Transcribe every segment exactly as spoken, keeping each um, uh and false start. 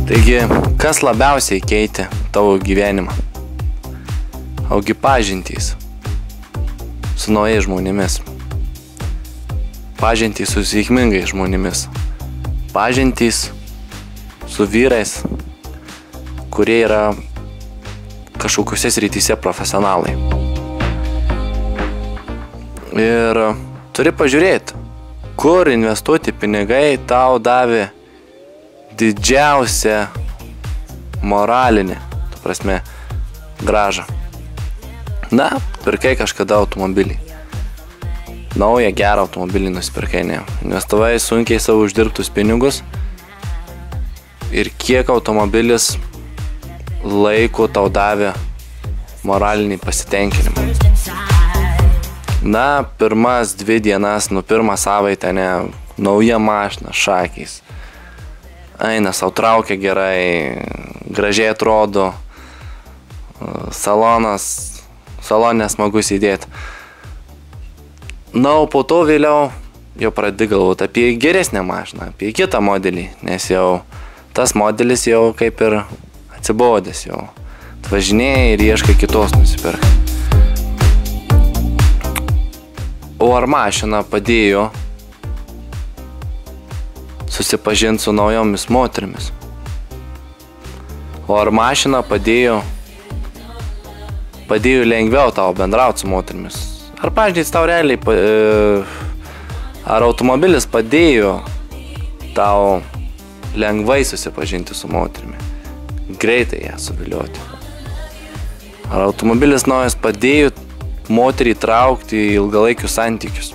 Taigi, kas labiausiai keitė tavo gyvenimą? Augi pažintys su naujais žmonėmis. Pažintys su sėkmingais žmonėmis. Pažintys su vyrais, kurie yra kažkokiuose srityse profesionalai. Ir turi pažiūrėti, kur investuoti pinigai tau davė didžiausią moralinį, tu prasme, gražą. Na, pirkai kažkada automobilį. Naują gerą automobilį nusipirkai, ne. Investavai sunkiai savo uždirbtus pinigus ir kiek automobilis laiko tau davė moralinį pasitenkinimą. Na, pirmas dvi dienas, nu pirmą savaitę, ne, nauja mašina, šakiais. Eina, sau traukia gerai, gražiai atrodo, salonas, salonė smagu sėdėti. Na, o po to vėliau jau pradedi galvoti apie geresnę mašiną, apie kitą modelį, nes jau tas modelis jau kaip ir atsibodęs jau. Važinėjai ir ieškai kitos nusipirkti. O ar mašina padėjo susipažinti su naujomis moterimis? O ar mašina padėjo padėjo lengviau tau bendrauti su moterimis? Ar pažintis tau realiai, ar automobilis padėjo tau lengvai susipažinti su moterimi, greitai ją suvilioti? Ar automobilis naujas padėjo moterį traukti į ilgalaikius santykius?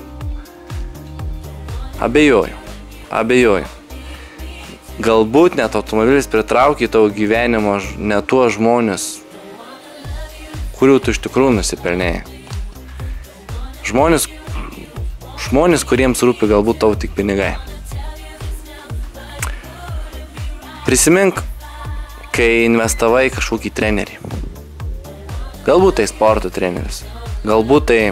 Abejoju, abejoju. Galbūt net automobilis pritraukė į tavo gyvenimo ne tuos žmonės, kurių tu iš tikrųjų nusipelnėjai. Žmonės, žmonės, kuriems rūpi galbūt tau tik pinigai. Prisimink, kai investavai kažkokį trenerį. Galbūt tai sporto treneris, galbūt tai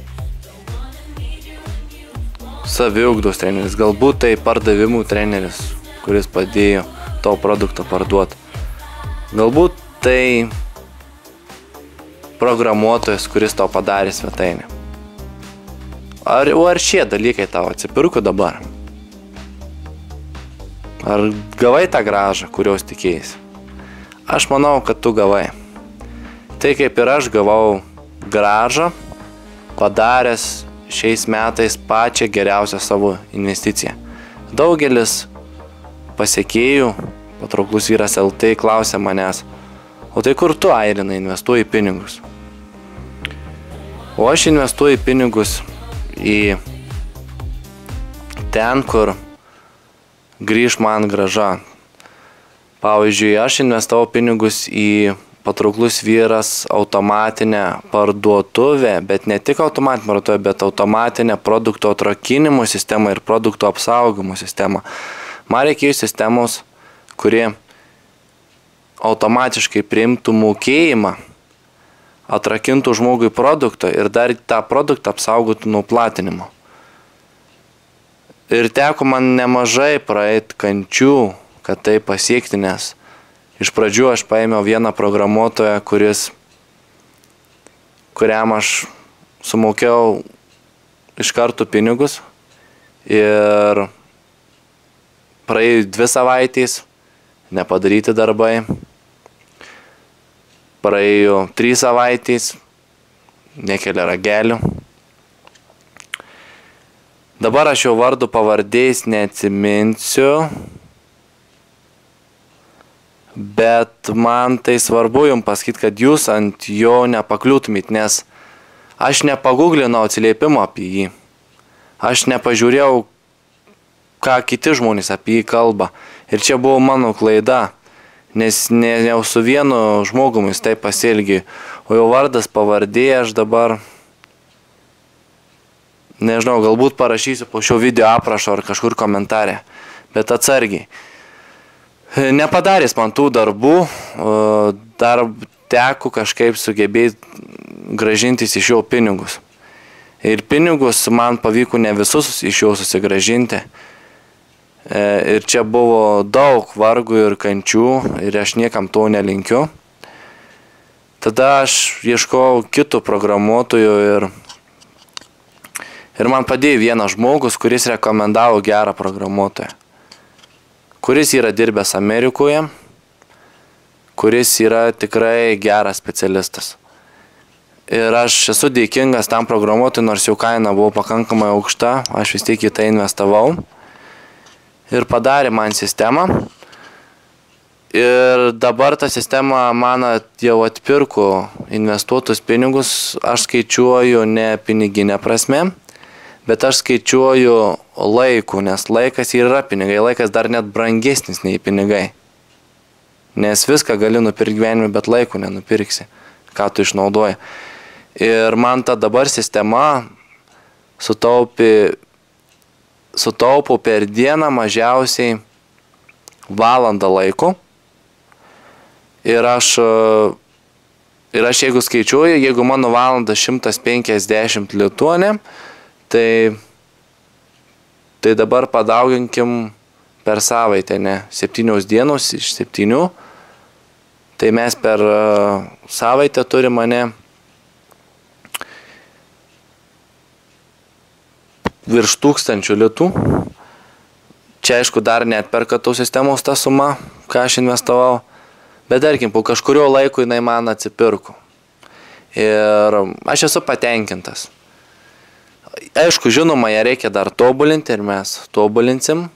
saviugdos treneris, galbūt tai pardavimų treneris, kuris padėjo tavo produktą parduoti. Galbūt tai programuotojas, kuris tau padarė svetainę. Ar, ar šie dalykai tau atsipirko dabar? Ar gavai tą gražą, kurios tikėjai? Aš manau, kad tu gavai. Tai kaip ir aš gavau gražą, padaręs šiais metais pačią geriausią savo investiciją. Daugelis pasekėjų, patrauklus vyras L T, klausė manęs, o tai kur tu, Airina, investuoji pinigus? O aš investuoju pinigus į ten, kur grįž man graža. Pavyzdžiui, aš investavau pinigus į patrauklus vyras automatinę parduotuvę, bet ne tik automatinę parduotuvę, bet automatinę produkto atrakinimo sistemą ir produkto apsaugimo sistemą. Man reikėjo sistemos, kuri automatiškai priimtų mokėjimą, atrakintų žmogui produktą ir dar tą produktą apsaugotų nuo platinimo. Ir teko man nemažai praeit kančių, kad tai pasiekti, nes iš pradžių aš paėmiau vieną programuotoją, kuris, kuriam aš sumokėjau iš karto pinigus ir praėjo dvi savaitės, nepadaryti darbai. Praėjo trys savaitės, nekelia ragelių. Dabar aš jau vardu pavardės neatsiminsiu, bet man tai svarbu jums pasakyti, kad jūs ant jo nepakliūtumėt, nes aš nepaguglinau atsiliepimo apie jį. Aš nepažiūrėjau, ką kiti žmonės apie jį kalba. Ir čia buvo mano klaida. Nes ne jau su vienu žmogumi jis taip pasielgė, o jo vardas pavardė aš dabar, nežinau, galbūt parašysiu po šio video aprašo ar kažkur komentarė, bet atsargiai. Nepadaręs man tų darbų, dar teko kažkaip sugebėti grąžintis iš jo pinigus. Ir pinigus man pavyko ne visus iš jo susigrąžinti. Ir čia buvo daug vargų ir kančių ir aš niekam to nelinkiu. Tada aš ieškojau kitų programuotojų ir, ir man padėjo vienas žmogus, kuris rekomendavo gerą programuotoją, kuris yra dirbęs Amerikoje, kuris yra tikrai geras specialistas. Ir aš esu dėkingas tam programuotojui, nors jau kaina buvo pakankamai aukšta, aš vis tiek į tai investavau. Ir padarė man sistemą. Ir dabar ta sistema man jau atpirko investuotus pinigus. Aš skaičiuoju ne piniginę prasme, bet aš skaičiuoju laiku, nes laikas yra pinigai. Laikas dar net brangesnis nei pinigai. Nes viską gali nupirkti gyvenime, bet laiku nenupirksi, ką tu išnaudoji. Ir man ta dabar sistema sutaupė sutaupau per dieną mažiausiai valandą laiko. Ir aš, ir aš jeigu skaičiuoju, jeigu mano valanda šimtas penkiasdešimt litų, ne, tai, tai dabar padauginkim per savaitę, ne, septynios dienos iš septynių, tai mes per savaitę turime, ne, virš tūkstančių litų. Čia aišku dar net perka tos sistemos tą sumą, ką aš investavau. Bet tarkim, po kažkurio laiko jinai man atsipirko. Ir aš esu patenkintas. Aišku, žinoma, ją reikia dar tobulinti ir mes tobulinsim.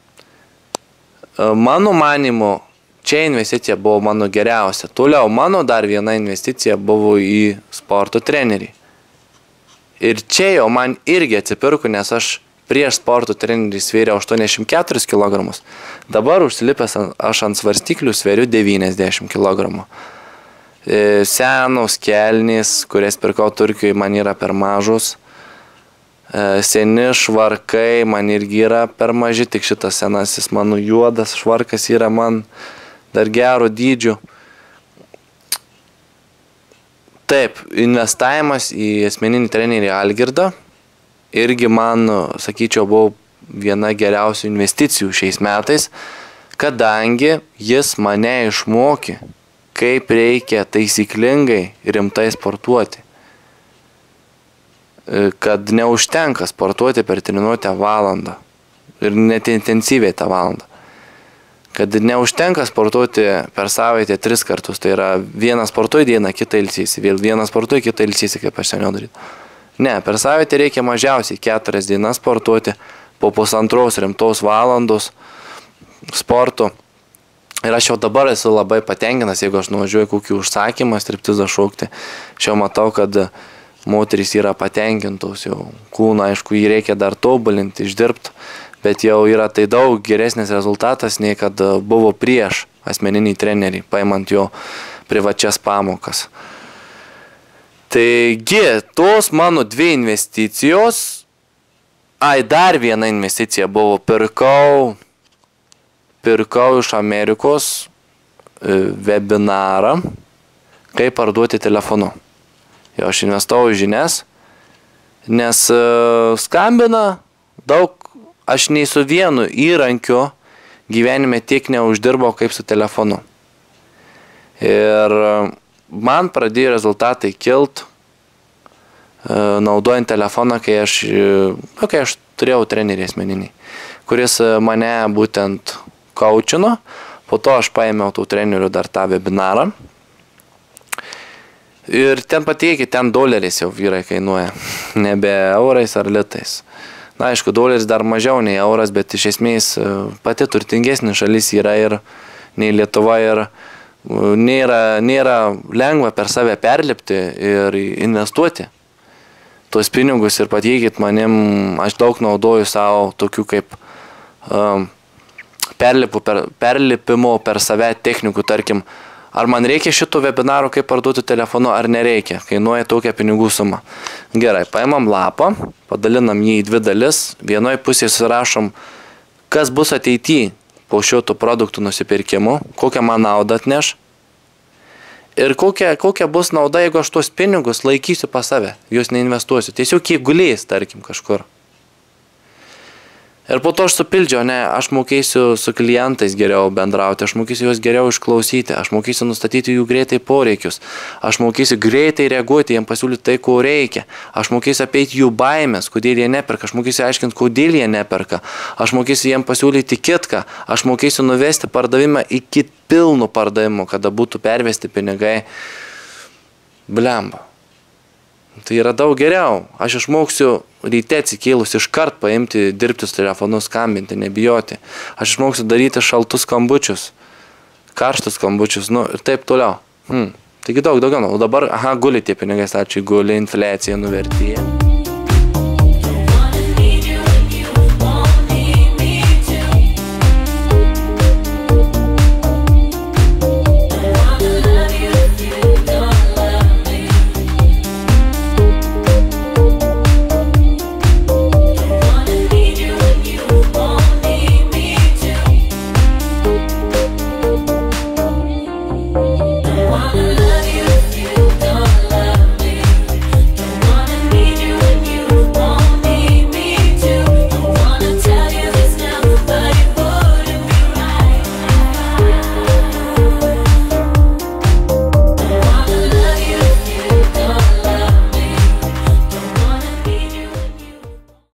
Mano manimu, čia investicija buvo mano geriausia. Toliau mano dar viena investicija buvo į sporto trenerį. Ir čia jau man irgi atsipirku, nes aš prieš sporto trenerį svėriau aštuoniasdešimt keturis kilogramus. Dabar užsilipęs aš ant svarstyklių svėriu devyniasdešimt kilogramų. Senos kelnės, kurias pirkau Turkijoje, man yra per mažus. Seni švarkai man irgi yra per maži, tik šitas senasis mano juodas švarkas yra man dar gero dydžio. Taip, investavimas į asmeninį trenerį Algirdą irgi man, sakyčiau, buvo viena geriausių investicijų šiais metais, kadangi jis mane išmokė, kaip reikia taisyklingai rimtai sportuoti. Kad neužtenka sportuoti per treniruotę valandą ir net intensyviai tą valandą. Kad neužtenka sportuoti per savaitę tris kartus, tai yra vieną sportuoji dieną, kitą ilsėsi, vėl vieną sportuoji, kitą ilsėsi, kaip aš seniau daryti. Ne, per savaitę reikia mažiausiai keturias dienas sportuoti po pusantros rimtos valandos sporto. Ir aš jau dabar esu labai patenkintas, jeigu aš nuvažiuoju kokį užsakymą, striptizą šaukti. Aš jau matau, kad moterys yra patenkintos, jau kūną, aišku, jį reikia dar tobulinti, išdirbti. Bet jau yra tai daug geresnis rezultatas, nei kad buvo prieš asmeninį trenerį, paimant jo privačias pamokas. Taigi, tos mano dvi investicijos, ai, dar viena investicija buvo, pirkau, pirkau iš Amerikos webinarą, kaip parduoti telefonu. Jo, aš investavau į žinias, nes skambina daug. Aš nei su vienu įrankiu gyvenime tiek neuždirbau kaip su telefonu. Ir man pradėjo rezultatai kilt, naudojant telefoną, kai aš, kai aš turėjau trenerį asmeninį, kuris mane būtent kaučino. Po to aš paėmiau tų trenerių dar tą webinarą. Ir ten pateikė, ten doleriais jau vyrai kainuoja, nebe eurais ar litais. Na, aišku, doleris dar mažiau nei euras, bet iš esmės pati turtingesnė šalis yra ir nei Lietuva ir nėra, nėra lengva per save perlipti ir investuoti tuos pinigus ir pateikit manim, aš daug naudoju savo tokių kaip um, perlipu per, perlipimo per save technikų, tarkim, ar man reikia šito webinaro, kaip parduoti telefonu, ar nereikia, kainuoja tokią pinigų sumą. Gerai, paimam lapą, padalinam jį į dvi dalis, vienoje pusėje surašom, kas bus ateityje po šitų produktų nusipirkimu, kokią man naudą atneš ir kokia, kokia bus nauda, jeigu aš tuos pinigus laikysiu pas save, juos neinvestuosiu, tiesiog kiek gulės, tarkim, kažkur. Ir po to aš supildžiau, ne, aš mokėsiu su klientais geriau bendrauti, aš mokėsiu juos geriau išklausyti, aš mokėsiu nustatyti jų greitai poreikius, aš mokėsiu greitai reaguoti, jiems pasiūlyti tai, ko reikia, aš mokėsiu apeiti jų baimės, kodėl jie neperka, aš mokėsiu aiškinti, kodėl jie neperka, aš mokėsiu jiems pasiūlyti kitką, aš mokėsiu nuvesti pardavimą iki pilnų pardavimų, kada būtų pervesti pinigai. Blemba. Tai yra daug geriau. Aš išmoksiu ryte atsikėlus iškart paimti, dirbti su telefonu, skambinti, nebijoti. Aš išmoksiu daryti šaltus skambučius, karštus skambučius, nu ir taip toliau. Hmm. Taigi daug daugiau. O dabar, aha, guli tie pinigai, ačiū, guli, infliacija nuvertėja.